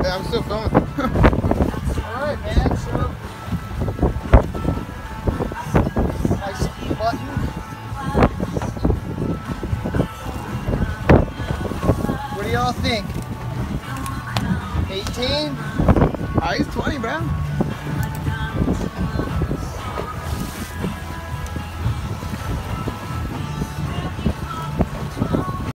I'm still filming. Alright, man, so nice button. What do y'all think? 18? Alright, he's 20.